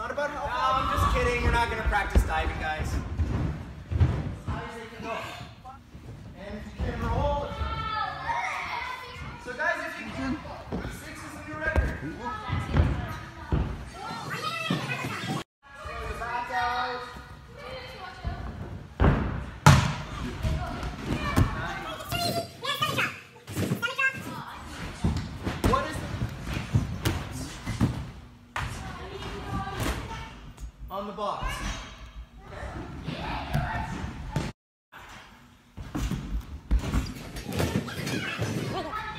not about how. No, I'm just kidding. We're not gonna practice diving, guys. High as they can go. And if you can roll. So guys, if you can, 6 is the new record. So back out. What is on the box? Wait.